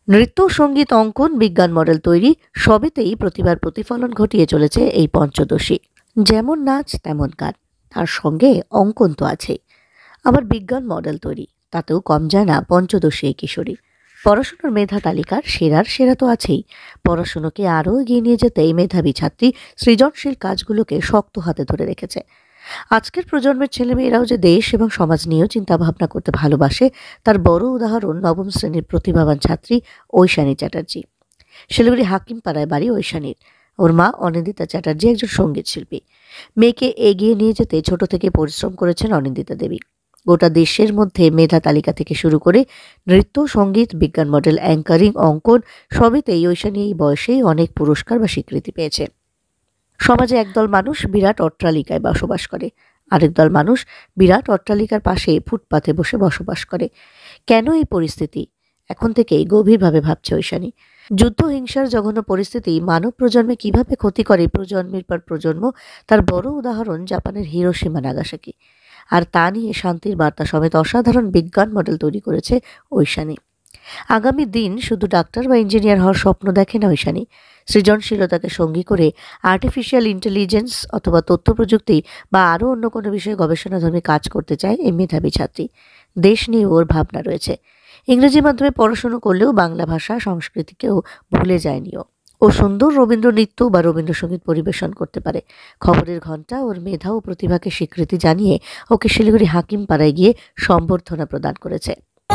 নৃত্য, সঙ্গীত, অঙ্কন, বিজ্ঞান মডেল তৈরি সবেতেই প্রতিভার প্রতিফলন ঘটিয়ে চলেছে এই পঞ্চদশী। যেমন নাচ তেমন গান, তার সঙ্গে অঙ্কন তো আছেই। আবার বিজ্ঞান মডেল তৈরি, তাতেও কম যায় না পঞ্চদশী এই কিশোরী। পড়াশোনার মেধা তালিকার সেরার সেরা তো আছেই। পড়াশুনোকে আরও এগিয়ে নিয়ে যেতে এই মেধাবী ছাত্রী সৃজনশীল কাজগুলোকে শক্ত হাতে ধরে রেখেছে। আজকের প্রজন্মের ছেলেমেয়েরাও যে দেশ এবং সমাজ নিয়েও চিন্তাভাবনা করতে ভালোবাসে, তার বড় উদাহরণ নবম শ্রেণীর প্রতিভাবান ছাত্রী ঐশানী চ্যাটার্জি। শিলিগুড়ি হাকিমপাড়ায় বাড়ি ঐশানীর। ওর মা অনিন্দিতা চ্যাটার্জি একজন সঙ্গীত শিল্পী। মেয়েকে এগিয়ে নিয়ে যেতে ছোট থেকে পরিশ্রম করেছেন অনিন্দিতা দেবী। গোটা দেশের মধ্যে মেধা তালিকা থেকে শুরু করে নৃত্য, সঙ্গীত, বিজ্ঞান মডেল, অ্যাঙ্কারিং, অঙ্কন সবেতেই ঐশানী এই বয়সেই অনেক পুরস্কার বা স্বীকৃতি পেয়েছে। সমাজে একদল মানুষ বিরাট অট্টালিকায় বসবাস করে, আরেক দল মানুষ বিরাট অট্টালিকার পাশে ফুটপাথে বসে বসবাস করে। কেন এই পরিস্থিতি? এখন থেকেই গভীরভাবে ভাবছে ঐশানী। যুদ্ধ, হিংসার জঘন্য পরিস্থিতি মানব প্রজন্মে কিভাবে ক্ষতি করে প্রজন্মের পর প্রজন্ম, তার বড় উদাহরণ জাপানের হিরোশিমা নাগাসাকি। আর তা নিয়ে শান্তির বার্তা সমেত অসাধারণ বিজ্ঞান মডেল তৈরি করেছে ঐশানী। আগামী দিন শুধু ডাক্তার বা ইঞ্জিনিয়ার হওয়ার স্বপ্ন দেখে না ঐশানী। সৃজনশীলতাকে সঙ্গী করে আর্টিফিশিয়াল ইন্টেলিজেন্স অথবা তথ্য প্রযুক্তি বা আরও অন্য কোনো বিষয়ে গবেষণাধর্মী কাজ করতে চায় এই মেধাবী ছাত্রী। দেশ নিয়ে ওর ভাবনা রয়েছে। ইংরেজি মাধ্যমে পড়াশুনো করলেও বাংলা ভাষা সংস্কৃতিকেও ভুলে যায়নি ও সুন্দর রবীন্দ্র নৃত্য বা রবীন্দ্রসঙ্গীত পরিবেশন করতে পারে। খবরের ঘণ্টা ওর মেধা ও প্রতিভাকে স্বীকৃতি জানিয়ে ওকে শিলিগুড়ি হাকিমপাড়ায় গিয়ে সম্বর্ধনা প্রদান করেছে।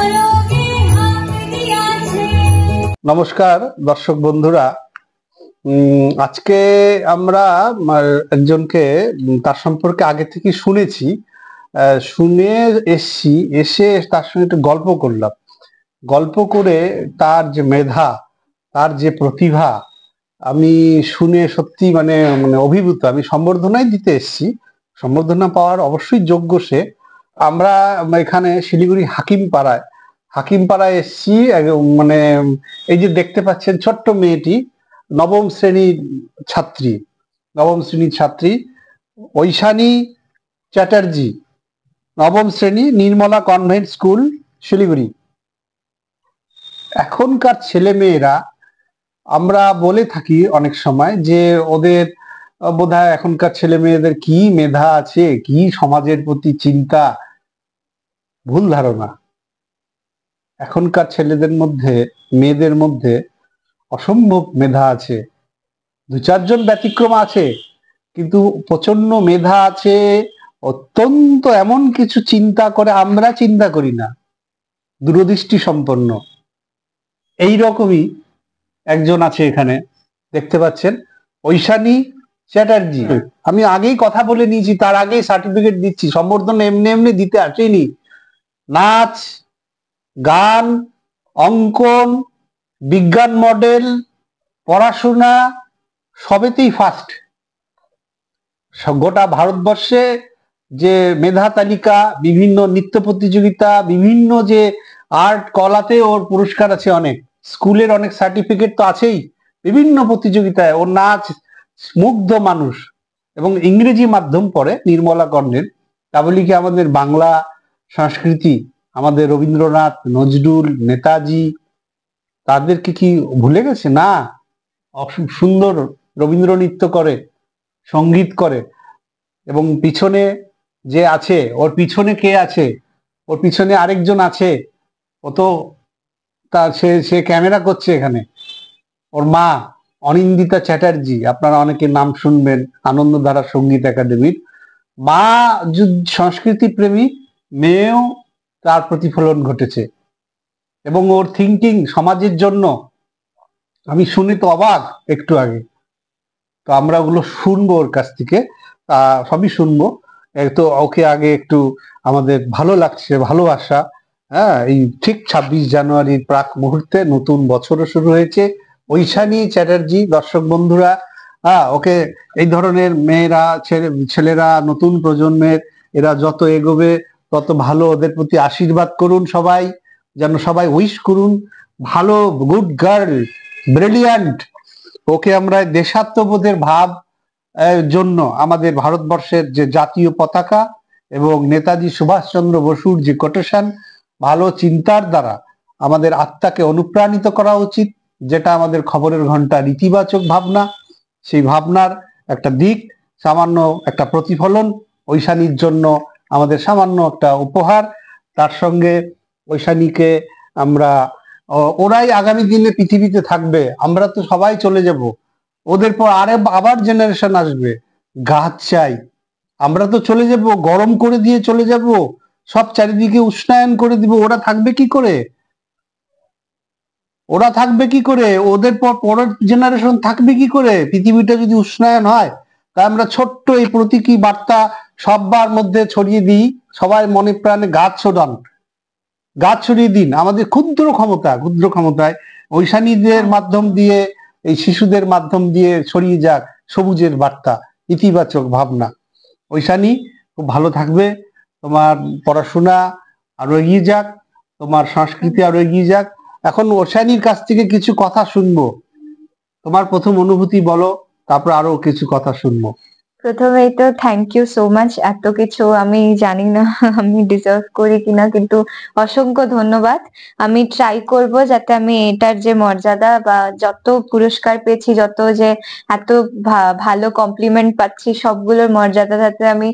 নমস্কার দর্শক বন্ধুরা, আজকে আমরা একজনকে তার সম্পর্কে আগে থেকে শুনেছি, শুনে এসছি, এসে তার সঙ্গে একটু গল্প করলাম। গল্প করে তার যে মেধা, তার যে প্রতিভা আমি শুনে সত্যি মানে অভিভূত। আমি সম্বর্ধনাই দিতে এসছি, সম্বর্ধনা পাওয়ার অবশ্যই যোগ্য সে। আমরা এখানে শিলিগুড়ি হাকিমপাড়ায় এসছি। মানে এই যে দেখতে পাচ্ছেন ছোট্ট মেয়েটি, নবম শ্রেণীর ছাত্রী ঐশানী চ্যাটার্জি, নবম শ্রেণী, নির্মলা কনভেন্ট স্কুল, শিলিগুড়ি। এখনকার ছেলে মেয়েরা, আমরা বলে থাকি অনেক সময় যে ওদের বোধহয় এখনকার ছেলে মেয়েদের কি মেধা আছে, কি সমাজের প্রতি চিন্তা। ভুল ধারণা। এখনকার ছেলেদের মধ্যে, মেয়েদের মধ্যে অসম্ভব মেধা আছে। দু চারজন ব্যতিক্রম আছে, কিন্তু প্রচন্ড মেধা আছে। অত্যন্ত এমন কিছু চিন্তা করে আমরা চিন্তা করি না, দূরদৃষ্টি সম্পন্ন। এই রকমই একজন আছে এখানে, দেখতে পাচ্ছেন, ঐশানী চ্যাটার্জি। আমি আগেই কথা বলে নিয়েছি, তার আগেই সার্টিফিকেট দিচ্ছি। সম্বর্ধনা এমনি এমনি দিতে আসেনি। নাচ, গান, অঙ্কন, বিজ্ঞান মডেল, পড়াশোনা সবেতেই ফার্স্ট। গোটা ভারতবর্ষে যে মেধা তালিকা, বিভিন্ন নৃত্য প্রতিযোগিতা, বিভিন্ন যে আর্ট কলাতে ওর পুরস্কার আছে অনেক। স্কুলের অনেক সার্টিফিকেট তো আছেই। বিভিন্ন প্রতিযোগিতায় ওর নাচ মুগ্ধ মানুষ। এবং ইংরেজি মাধ্যম পড়ে নির্মলা কর্নেল। তা বলি কি আমাদের বাংলা সংস্কৃতি, আমাদের রবীন্দ্রনাথ, নজরুল, নেতাজি, তাদেরকে কি ভুলে গেছে? না, সুন্দর রবীন্দ্র নৃত্য করে, সঙ্গীত করে। এবং পিছনে যে আছে, ওর পিছনে কে আছে? ওর পিছনে আরেকজন আছে। ও তো তার সে ক্যামেরা করছে এখানে। ওর মা অনিন্দিতা চ্যাটার্জি, আপনারা অনেকে নাম শুনবেন, আনন্দধারা সঙ্গীত একাডেমির মা। সংস্কৃতি প্রেমী, মেয়েও তার প্রতিফলন ঘটেছে। এবং ওর থিঙ্কিং সমাজের জন্য, আমি শুনে তো অবাক একটু আগে। তো আমরা ওগুলো শুনবো ওর কাছ থেকে, সবই শুনবো। তো ওকে আগে একটু আমাদের ভালো লাগছে, ভালোবাসা। হ্যাঁ, এই ঠিক 26 জানুয়ারির প্রাক মুহূর্তে নতুন বছরও শুরু হয়েছে। ঐশানী চ্যাটার্জি, দর্শক বন্ধুরা, ওকে এই ধরনের মেয়েরা, ছেলেরা, নতুন প্রজন্মের, এরা যত এগোবে তত ভালো। ওদের প্রতি আশীর্বাদ করুন সবাই, যেন সবাই উইশ করুন। ভালো, গুড গার্ল, ব্রিলিয়ান্ট। ওকে আমরা দেশাত্মবোধের ভাব জন্য আমাদের ভারতবর্ষের যে জাতীয় পতাকা এবং নেতাজি সুভাষচন্দ্র বসুর যে কোটেশন, ভালো চিন্তার দ্বারা আমাদের আত্মাকে অনুপ্রাণিত করা উচিত, যেটা আমাদের খবরের ঘন্টার ইতিবাচক ভাবনা। সেই ভাবনার একটা দিক, সামান্য একটা প্রতিফলন ঐশানীর জন্য আমাদের সামান্য একটা উপহার। তার সঙ্গে ঐশানীকে আমরা, ওরাই আগামী দিনে পৃথিবীতে থাকবে, আমরা তো সবাই চলে যাব, ওদের পর আবার জেনারেশন আসবে। গাছ চাই, আমরা তো চলে যাব, গরম করে দিয়ে চলে যাব, সব চারিদিকে উষ্ণায়ন করে দিব, ওরা থাকবে কি করে? ওরা থাকবে কি করে? ওদের পর পরের জেনারেশন থাকবে কি করে? পৃথিবীটা যদি উষ্ণায়ন হয়, তাই আমরা ছোট্ট এই প্রতীকী বার্তা সবার মধ্যে ছড়িয়ে দিই, সবাই মনে প্রাণে গাছ ছড়ান, গাছ ছড়িয়ে দিন। আমাদের ক্ষুদ্র ক্ষমতায় ঐশানীদের মাধ্যম দিয়ে, এই শিশুদের মাধ্যম দিয়ে ছড়িয়ে যাক সবুজের বার্তা, ইতিবাচক ভাবনা। ঐশানী খুব ভালো থাকবে, তোমার পড়াশোনা আরো এগিয়ে যাক, তোমার সংস্কৃতি আরো এগিয়ে যাক। এখন ঐশানীর কাছ থেকে কিছু কথা শুনবো, তোমার প্রথম অনুভূতি বলো, তারপর আরো কিছু কথা শুনবো। প্রথমেই তো থ্যাংক ইউ সো মাচ, এত কিছু আমি জানি না আমি ডিজার্ভ করি কিনা, কিন্তু অসংখ্য ধন্যবাদ। আমি ট্রাই করব যাতে আমি এটার যে মর্যাদা বা যত পুরস্কার পেয়েছি, যত যে এত ভালো কমপ্লিমেন্ট পাচ্ছি, সবগুলোর মর্যাদা যাতে আমি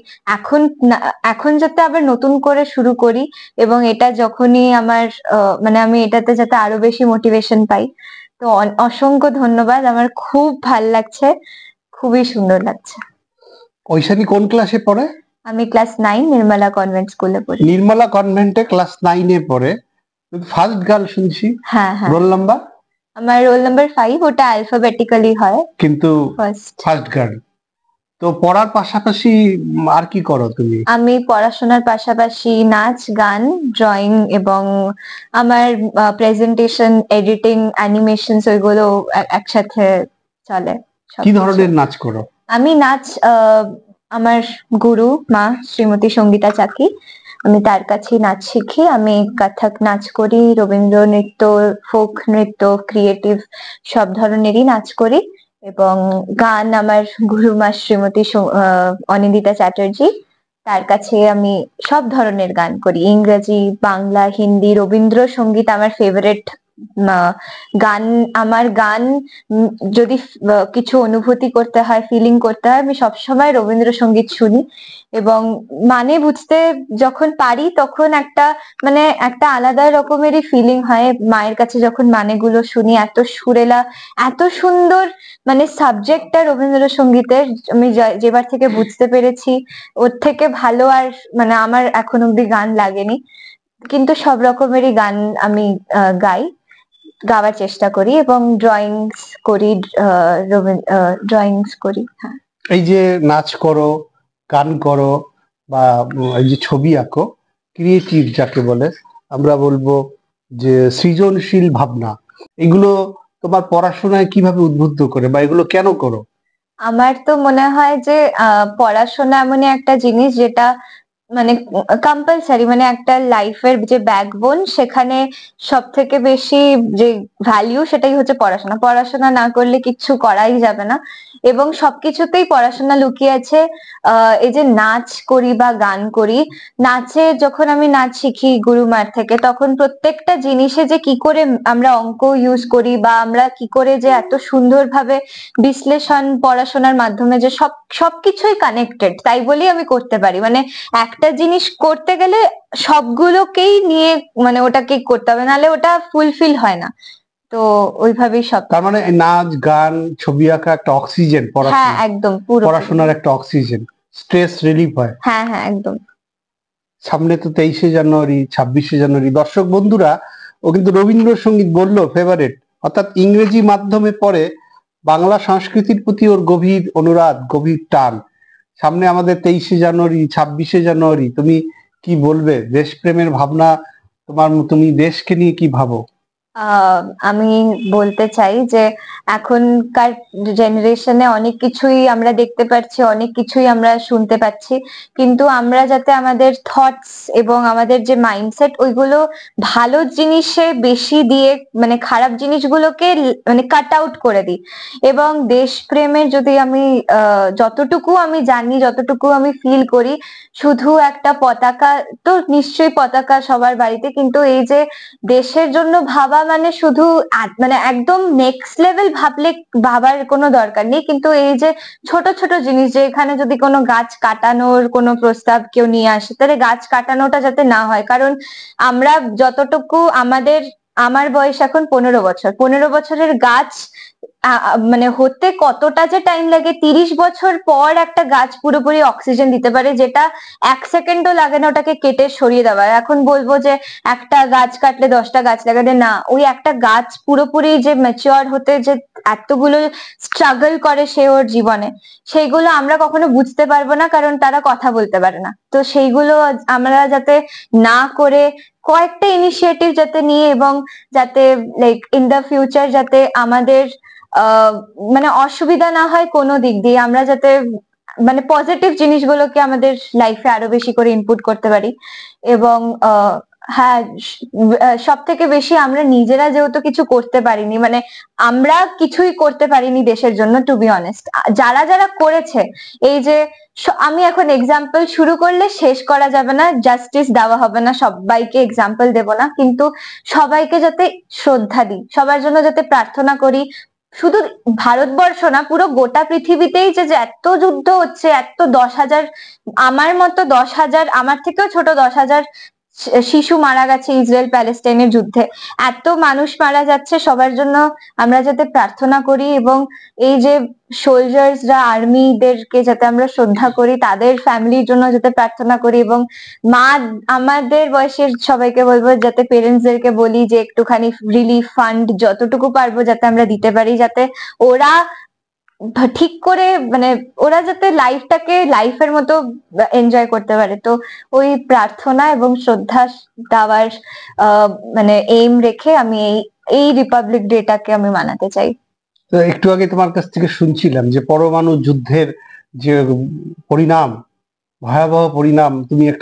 এখন যাতে আবার নতুন করে শুরু করি, এবং এটা যখনই আমার মানে আমি এটাতে যাতে আরো বেশি মোটিভেশন পাই। তো অসংখ্য ধন্যবাদ, আমার খুব ভাল লাগছে, খুবই সুন্দর লাগছে। ঐশানী কোন ক্লাসে পড়ে? আমি ক্লাস 9 নির্মলা কনভেন্ট স্কুলে পড়ি। নির্মলা কনভেন্টে ক্লাস 9-এ পড়ে, ফার্স্ট গার্ল শুনছি। হ্যাঁ হ্যাঁ, রোল নাম্বার? আমার রোল নাম্বার 5, ওটা অ্যালফাবেটিক্যালি হয়, কিন্তু ফার্স্ট গার্ল। তো পড়ার পাশাপাশি আর কি করো তুমি? আমি পড়াশোনার পাশাপাশি নাচ, গান, ড্রয়িং এবং আমার প্রেজেন্টেশন, এডিটিং, অ্যানিমেশন ওইগুলো একসাথে চলে। কি ধরনের নাচ করো? আমি নাচ আমার গুরু মা শ্রীমতী সঙ্গীতা চাকি, আমি তার কাছেই নাচ শিখি। আমি কত্থক নাচ করি, রবীন্দ্র নৃত্য, ফোক নৃত্য, ক্রিয়েটিভ সব ধরনেরই নাচ করি। এবং গান আমার গুরুমা শ্রীমতী অনিন্দিতা চ্যাটার্জি, তার কাছে আমি সব ধরনের গান করি, ইংরেজি, বাংলা, হিন্দি, রবীন্দ্রসঙ্গীত আমার ফেভারিট গান। আমার গান যদি কিছু অনুভূতি করতে হয়, ফিলিং করতে হয়, আমি সবসময় রবীন্দ্রসঙ্গীত শুনি, এবং মানে বুঝতে যখন পারি তখন একটা আলাদা রকমেরই ফিলিং হয়। মায়ের কাছে যখন মানেগুলো শুনি, এত সুরেলা, এত সুন্দর মানে সাবজেক্টটা রবীন্দ্রসঙ্গীতের, আমি যেবার থেকে বুঝতে পেরেছি ওর থেকে ভালো আর মানে আমার এখন অব্দি গান লাগেনি। কিন্তু সব রকমেরই গান আমি গাওয়ার চেষ্টা করি, এবং ড্রয়িংস করি, হ্যাঁ। এই যে নাচ করো, গান করো, বা এই যে ছবি আঁকো, ক্রিয়েটিভ যাকে বলে, আমরা বলবো যে সৃজনশীল ভাবনা, এগুলো তোমার পড়াশোনায় কিভাবে উদ্বুদ্ধ করে, বা এগুলো কেন করো? আমার তো মনে হয় যে পড়াশোনা এমনই একটা জিনিস যেটা মানে কম্পালসারি, মানে একটা লাইফের যে ব্যাকবোন, সেখানে সব থেকে বেশি যে ভ্যালিউ সেটাই হচ্ছে পড়াশোনা। পড়াশোনা না করলে কিচ্ছু করাই যাবে না, এবং সবকিছুতেই পড়াশোনা লুকিয়ে আছে। এই যে নাচ করি বা গান করি, নাচে যখন আমি নাচ শিখি গুরুমার থেকে, তখন প্রত্যেকটা জিনিসে যে কি করে আমরা অঙ্ক ইউজ করি, বা আমরা কি করে যে এত সুন্দরভাবে বিশ্লেষণ পড়াশোনার মাধ্যমে যে সবকিছুই কানেক্টেড, তাই বলেই আমি করতে পারি। মানে একটা জিনিস করতে গেলে সবগুলোকেই নিয়ে মানে ওটাকে করতে হবে, নাহলে ওটা ফুলফিল হয় না। তো ওইভাবেই সব। তার মানে নাচ, গান, ছবি আঁকা একটা অক্সিজেন, হ্যাঁ একদম, পুরো পড়াশোনার একটা অক্সিজেন, স্ট্রেস রিলিফ হয়। হ্যাঁ হ্যাঁ একদম। সামনে তো 23শে জানুয়ারি, 26শে জানুয়ারি, দর্শক বন্ধুরা, ও কিন্তু রবীন্দ্রসঙ্গীত বললো ফেভারিট, অর্থাৎ ইংরেজি মাধ্যমে পড়ে, বাংলা সংস্কৃতির প্রতি ওর গভীর অনুরাগ, গভীর টান। সামনে আমাদের 23শে জানুয়ারি, 26শে জানুয়ারি, তুমি কি বলবে? দেশপ্রেমের ভাবনা তোমার, তুমি দেশকে নিয়ে কি ভাবো? আমি বলতে চাই যে এখনকার জেনারেশনে অনেক কিছুই আমরা দেখতে পাচ্ছি, অনেক কিছুই আমরা শুনতে পাচ্ছি, কিন্তু আমরা যাতে আমাদের থটস এবং আমাদের যে মাইন্ডসেট ওইগুলো ভালো জিনিসে বেশি দিয়ে মানে খারাপ জিনিসগুলোকে মানে কাট আউট করে দিই। এবং দেশপ্রেমের যদি আমি যতটুকু আমি জানি, যতটুকু আমি ফিল করি, শুধু একটা পতাকা, তো নিশ্চয়ই পতাকা সবার বাড়িতে, কিন্তু এই যে দেশের জন্য ভাবা মানে শুধু মানে একদম নেক্সট লেভেল ভাবার কোনো দরকার নেই, কিন্তু এই যে ছোট ছোট জিনিস, যে এখানে যদি কোনো গাছ কাটানোর কোনো প্রস্তাব কেউ নিয়ে আসে, তাহলে গাছ কাটানোটা যাতে না হয়। কারণ আমরা যতটুকু আমার বয়স এখন 15 বছর, 15 বছরের গাছ মানে হতে কতটা যে টাইম লাগে, 30 বছর পর একটা গাছ পুরোপুরি অক্সিজেন দিতে পারে, যেটা 1 সেকেন্ডও লাগে না ওটাকে কেটে সরিয়ে দেওয়া। এখন বলবো যে একটা গাছ কাটলে 10টা গাছ লাগাতে, না, ওই একটা গাছ পুরোপুরি যে ম্যাচিওর হতে যে এতগুলো স্ট্রাগল করে সে ওর জীবনে, সেইগুলো আমরা কখনো বুঝতে পারবো না, কারণ তারা কথা বলতে পারে না। তো সেইগুলো আমরা যাতে না করে কয়েকটা ইনিশিয়েটিভ যাতে নিয়ে, এবং যাতে লাইক ইন দ্য ফিউচার যাতে আমাদের মানে অসুবিধা না হয় কোনো দিক দিয়ে, আমরা যাতে মানে পজিটিভ জিনিসগুলোকে আমাদের লাইফে আরো বেশি করে ইনপুট করতে পারি। এবং হ্যাঁ, সব থেকে বেশি আমরা নিজেরা যেহেতু কিছু করতে পারিনি, মানে আমরা কিছুই করতে পারিনি দেশের জন্য, টু বি অনেস্ট। যারা যারা করেছে, এই যে আমি এখন এক্সাম্পল শুরু করলে শেষ করা যাবে না, জাস্টিস দেওয়া হবে না, সবাইকে এক্সাম্পল দেব না, কিন্তু সবাইকে যাতে শ্রদ্ধা দিই, সবার জন্য যাতে প্রার্থনা করি। শুধু ভারতবর্ষ না, পুরো গোটা পৃথিবীতেই যে এত যুদ্ধ হচ্ছে, এত 10,000, আমার মতো 10,000, আমার থেকেও ছোট 10,000 শিশু মারা গেছে ইসরায়েল প্যালেস্টাইনের যুদ্ধে, এত মানুষ মারা যাচ্ছে, সবার জন্য আমরা যাতে প্রার্থনা করি, এবং এই যে সোলজার্সরা, আর্মিদেরকে যাতে আমরা শ্রদ্ধা করি, তাদের ফ্যামিলির জন্য যাতে প্রার্থনা করি। এবং আমাদের বয়সের সবাইকে বলবো, যাতে পেরেন্টসদেরকে বলি যে একটুখানি রিলিফ ফান্ড যতটুকু পারবো যাতে আমরা দিতে পারি, যাতে ওরা ঠিক করে মানে ওরা যাতে লাইফটাকে লাইফের মতো এনজয় করতে পারে। তো ওই প্রার্থনা এবং শ্রদ্ধা দেওয়ার মানে এইম রেখে আমি এই রিপাবলিক ডেটাকে আমি মানাতে চাই। তো একটু আগে তোমার কাছ থেকে শুনছিলাম যে পরমাণু যুদ্ধের যে পরিণাম, ভয়াবহ পরিণাম, তুমি একটা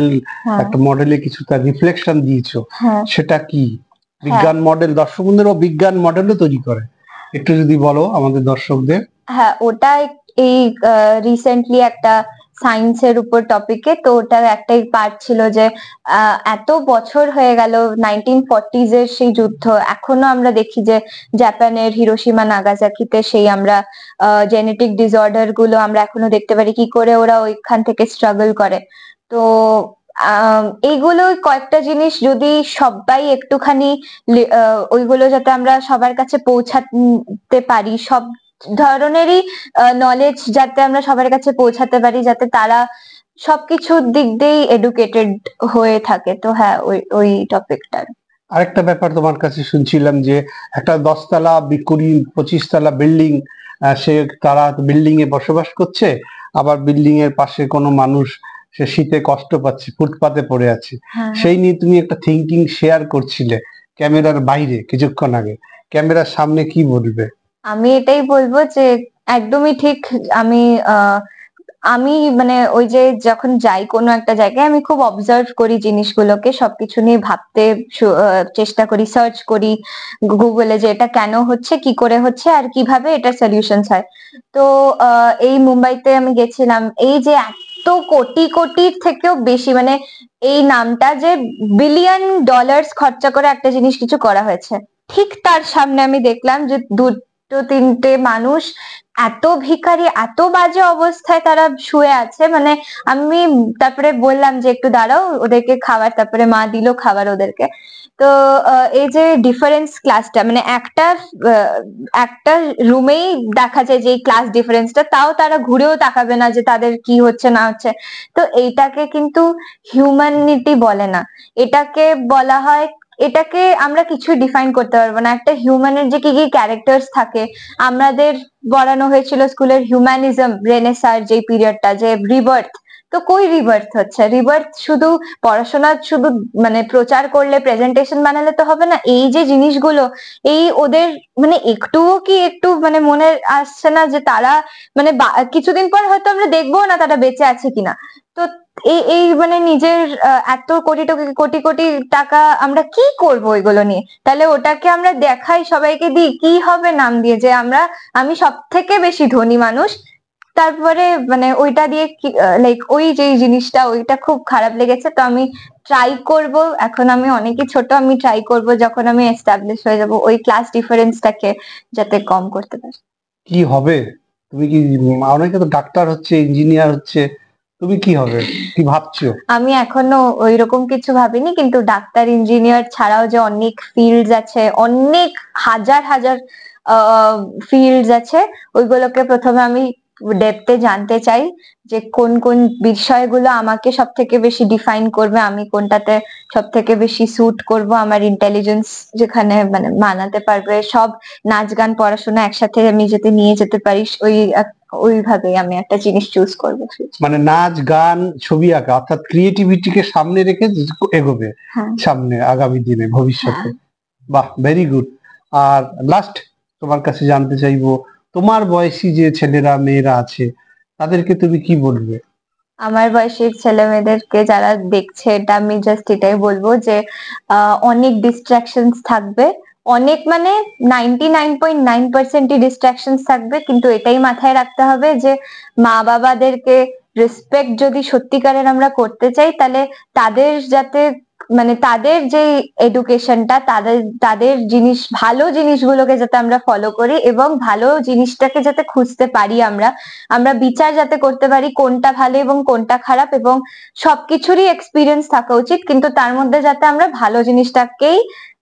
মডেলে কিছু তার রিফ্লেকশন দিয়েছো, সেটা কি? বিজ্ঞান মডেল, দর্শক বন্ধুরাও বিজ্ঞান মডেলও তৈরি করে, একটু যদি বলো আমাদের দর্শকদের। হ্যাঁ, ওটা এই রিসেন্টলি একটা সায়েন্সের উপর টপিকে, তো ওটার একটাই পার্ট ছিল যে এত বছর হয়ে গেল 1940s এর সেই যুদ্ধ, এখনো আমরা দেখি যে জাপানের হিরোশিমা নাগাসাকিতে সেই আমরা জেনেটিক ডিসঅর্ডার গুলো আমরা এখনো দেখতে পারি, কি করে ওরা ওইখান থেকে স্ট্রাগল করে। তো এইগুলো কয়েকটা জিনিস যদি সবাই একটুখানি ওইগুলো যাতে আমরা সবার কাছে পৌঁছাতে পারি, সব ধরনেরই নলেজ যাতে আমরা সবার কাছে পৌঁছাতে পারি, যাতে তারা সবকিছুর দিক দিয়েই এডুকেটেড হয়ে থাকে। তো হ্যাঁ, ওই টপিকটার আরেকটা ব্যাপার তোমার কাছে শুনছিলাম যে একটা 10 তলা 20-25 তলা বিল্ডিং, তারা বিল্ডিং এ বসবাস করছে, আবার বিল্ডিং এর পাশে কোনো মানুষ সে শীতে কষ্ট পাচ্ছে, ফুটপাতে পড়ে আছে, সেই নিয়ে তুমি একটা থিঙ্কিং শেয়ার করছিলে ক্যামেরার বাইরে কিছুক্ষণ আগে, ক্যামেরার সামনে কি বলবে? আমি এটাই বলবো যে একদমই ঠিক। আমি মানে ওই যে যখন যাই কোনো একটা জায়গায়, আমি খুব অবজার্ভ করি জিনিসগুলোকে, সবকিছু নিয়ে ভাবতে চেষ্টা করি, সার্চ করি গুগলে যে এটা কেন হচ্ছে, কি করে হচ্ছে, আর কিভাবে এটা সলিউশনস হয়। তো এই মুম্বাইতে আমি গেছিলাম, এই যে এত কোটি কোটির থেকেও বেশি, মানে এই নামটা যে বিলিয়ন ডলার্স খরচা করে একটা জিনিস কিছু করা হয়েছে, ঠিক তার সামনে আমি দেখলাম যে দুটো তিনটে মানুষ এত ভিখারি, এত বাজে অবস্থায় তারা শুয়ে আছে। মানে আমি তারপরে বললাম যে একটু দাঁড়াও, ওদেরকে খাবার, তারপরে মা দিল খাবার ওদেরকে। তো এই যে ডিফারেন্স ক্লাসটা, মানে একটা রুমেই দেখা যায় যে ক্লাস ডিফারেন্সটা, তাও তারা ঘুরেও তাকাবে না যে তাদের কি হচ্ছে না হচ্ছে। তো এইটাকে কিন্তু হিউম্যানিটি বলে না, এটাকে বলা হয়, এটাকে আমরা কিছু ডিফাইন করতে পারবো না। একটা হিউম্যানের যে কি কি ক্যারেক্টার্স থাকে, আমাদের পড়ানো হয়েছিল স্কুলের হিউম্যানিজম, রেনেসার যে পিরিয়ডটা, যে রিবার্থ, তো কই রিবার্থ হচ্ছে? রিবার্থ শুধু পড়াশোনা শুধু মানে প্রচার করলে, প্রেজেন্টেশন বানালে তো হবে না। এই যে জিনিসগুলো, এই ওদের মানে একটুও কি একটু মানে মনে আসছে না যে তারা মানে কিছুদিন পর হয়তো আমরা দেখবো না তারা বেঁচে আছে কিনা। তো এই এই মানে নিজের এত কোটি কোটি কোটি টাকা আমরা কি করব এগুলো নিয়ে? তাহলে ওটাকে আমরা দেখাই, সবাইকে দিই, কি হবে নাম দিয়ে যে আমি সব থেকে বেশি ধনী মানুষ। তারপরে মানে ওইটা দিয়ে লাইক ওই যে জিনিসটা, ওইটা খুব খারাপ লেগেছে। তো আমি ট্রাই করব, এখন আমি অনেকই ছোট, আমি ট্রাই করব যখন আমি এস্টাবলিশ হয়ে যাব ওই ক্লাস ডিফারেন্সটাকে যাতে কম করতে পারি। কি হবে? তুমি কি, অনেকে তো ডাক্তার হচ্ছে, ইঞ্জিনিয়ার হচ্ছে, তুমি কি হবে, কি ভাবছো? আমি এখনো ওইরকম কিছু ভাবিনি, কিন্তু ডাক্তার ইঞ্জিনিয়ার ছাড়াও যে অনেক ফিল্ডস আছে, অনেক হাজার হাজার ফিল্ডস আছে, ওইগুলোকে প্রথমে আমি ডেপথে জানতে চাই যে কোন কোন বিষয়গুলো আমাকে সব থেকে বেশি ডিফাইন করবে, আমি কোনটাতে সব থেকে বেশি স্যুট করব, আমার ইন্টেলিজেন্স যেখানে মানে মানাতে পারবে। সব নাচ গান পড়াশোনা একসাথে আমি যাতে নিয়ে যেতে পারি, ওইভাবে আমি একটা জিনিস চুজ করবো। মানে নাচ গান ছবি আঁকা, অর্থাৎ ক্রিয়েটিভিটিকে সামনে রেখে এগোবে হ্যাঁ, সামনে আগামী দিনে ভবিষ্যতে। বাহ, ভেরি গুড। আর লাস্ট তোমার কাছে জানতে চাইবো, তোমার বয়সী যে ছেলেরা মেয়েরা আছে তাদেরকে তুমি কি বলবে? আমার বয়সী ছেলে মেয়েদেরকে যারা দেখছে, এটা আমি জাস্ট এটাই বলবো যে অনেক ডিস্ট্রাকশনস থাকবে, অনেক মানে 99.9%ই ডিস্ট্রাকশনস থাকবে, কিন্তু এটাই মাথায় রাখতে হবে যে মা বাবাদেরকে রেসপেক্ট যদি সত্যিকারের আমরা করতে চাই, তাহলে তাদের যাতে মানে তাদের যে এডুকেশনটা, তাদের তাদের ভালো জিনিসগুলোকে যাতে আমরা ফলো করি, এবং ভালো জিনিসটাকে যাতে খুঁজতে পারি, আমরা আমরা বিচার যাতে করতে পারি কোনটা ভালো এবং কোনটা খারাপ, এবং সবকিছুরই এক্সপিরিয়েন্স থাকা উচিত, কিন্তু তার মধ্যে যাতে আমরা ভালো জিনিসটাকেই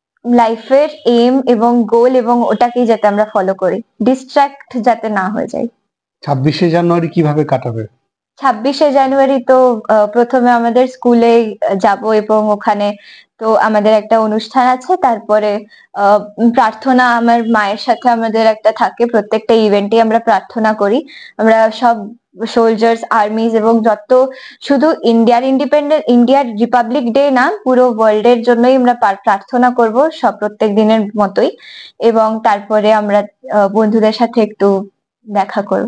লাইফের এম এবং গোল এবং ওটাকেই যাতে আমরা ফলো করি, ডিস্ট্রাক্ট যাতে না হয়ে যায়। 26শে জানুয়ারি কিভাবে কাটাবে? 26শে জানুয়ারি তো প্রথমে আমাদের স্কুলে যাব, এবং ওখানে তো আমাদের একটা অনুষ্ঠান আছে, তারপরে প্রার্থনা আমার মায়ের সাথে আমাদের একটা থাকে, প্রত্যেকটা ইভেন্টে আমরা প্রার্থনা করি। আমরা সব সোলজার্স, আর্মিজ এবং যত, শুধু ইন্ডিয়ার রিপাবলিক ডে না, পুরো ওয়ার্ল্ড এর জন্যই আমরা প্রার্থনা করব সব প্রত্যেক দিনের মতোই, এবং তারপরে আমরা বন্ধুদের সাথে একটু দেখা করব।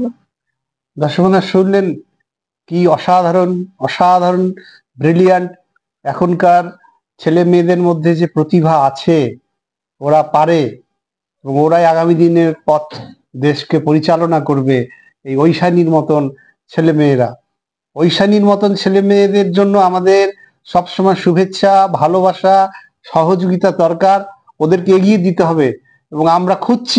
দর্শকরা শুনলেন, কি অসাধারণ অসাধারণ ব্রিলিয়ান্ট। এখনকার ছেলে মেয়েদের মধ্যে যে প্রতিভা আছে, ওরা পারে, এবং ওরাই আগামী দিনের পথ দেশকে পরিচালনা করবে। এই ঐশানীর মতন ছেলে মেয়েরা, ঐশানীর মতন ছেলে মেয়েদের জন্য আমাদের সবসময় শুভেচ্ছা, ভালোবাসা, সহযোগিতা দরকার। ওদেরকে এগিয়ে দিতে হবে, এবং আমরা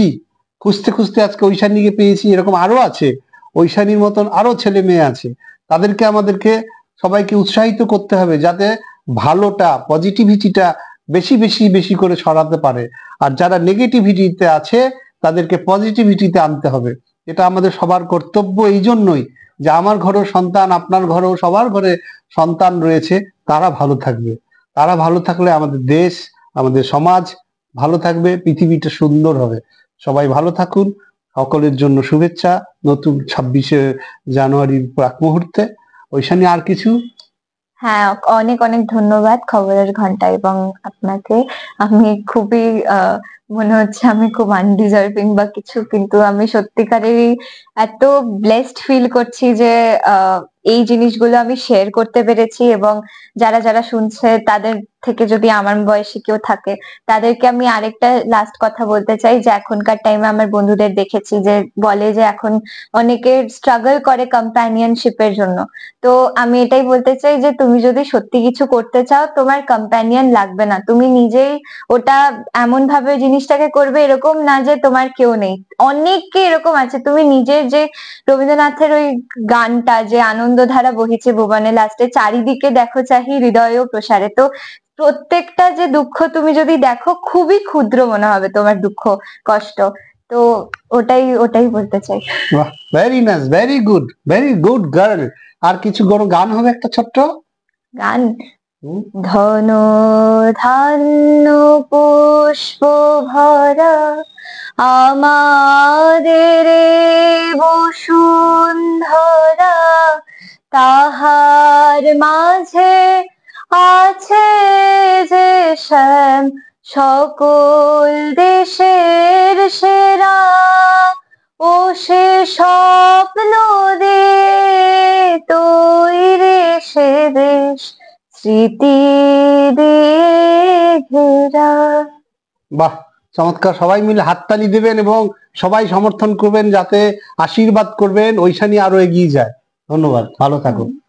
খুঁজতে খুঁজতে আজকে ঐশানীকে পেয়েছি। এরকম আরো আছে, ঐশানীর মতন আরো ছেলে মেয়ে আছে। তাদেরকে আমাদেরকে সবাইকে উৎসাহিত করতে হবে, যাতে ভালোটা, পজিটিভিটিটা বেশি বেশি বেশি করে ছড়াতে পারে। আর যারা নেগেটিভিটিতে আছে তাদেরকে পজিটিভিটিতে আনতে হবে। এটা আমাদের সবার কর্তব্য। এই জন্যই যে আমার ঘরেও সন্তান, আপনার ঘরেও, সবার ঘরে সন্তান রয়েছে, তারা ভালো থাকবে। তারা ভালো থাকলে আমাদের দেশ, আমাদের সমাজ ভালো থাকবে, পৃথিবীটা সুন্দর হবে। সবাই ভালো থাকুন। সকলের জন্য শুভেচ্ছা নতুন 26শে জানুয়ারির প্রাক মুহূর্তে। ঐশানী, আর কিছু? হ্যাঁ, অনেক অনেক ধন্যবাদ খবরের ঘন্টা এবং আপনাকে। আমি খুবই মনে হচ্ছে আমি খুব আনডিজার্ভিং বা কিছু, কিন্তু আমি সত্যিকারেরই এত ব্লেসড ফিল করছি যে এই জিনিসগুলো আমি শেয়ার করতে পেরেছি, এবং যারা যারা শুনছে তাদের থেকে যদি আমার বয়সী কেউ থাকে, তাদেরকে আমি আরেকটা লাস্ট কথা বলতে চাই যে এখনকার টাইমে আমার বন্ধুদের দেখেছি যে বলে যে এখন অনেকে স্ট্রাগল করে কম্প্যানিয়নশিপের জন্য। তো আমি এটাই বলতে চাই যে তুমি যদি সত্যি কিছু করতে চাও, তোমার কম্প্যানিয়ন লাগবে না, তুমি নিজেই ওটা এমন ভাবে জিনিসটাকে করবে, এরকম না যে তোমার কেউ নেই। অনেকে এরকম আছে, তুমি নিজের যে রবীন্দ্রনাথের ওই গানটা যে আনন্দধারা বহিছে ভুবনে, লাস্টে চারিদিকে দেখো চাহি হৃদয় প্রসারে, তো প্রত্যেকটা যে দুঃখ তুমি যদি দেখো, খুবই ক্ষুদ্র মনে হবে তোমার দুঃখ কষ্ট। তো ওটাই ওটাই বলতে চাই। বাহ, very nice, very good girl. আর কিছু গান হবে একটা ছোট্ট গান? ধন ধান্য পুষ্প ভরা আমাদের বসুন্ধরা, তাহার মাঝে আছে যে শ্যাম সকল দেশের সেরা, ও সে স্বপ্ন দিয়ে তৈরি সে দেশ স্মৃতি দিয়ে ঘেরা। বাহ, চমৎকার। সবাই মিলে হাততালি দেবেন এবং সবাই সমর্থন করবেন, যাতে আশীর্বাদ করবেন ঐশানী আরো এগিয়ে যায়। ধন্যবাদ, ভালো থাকুন।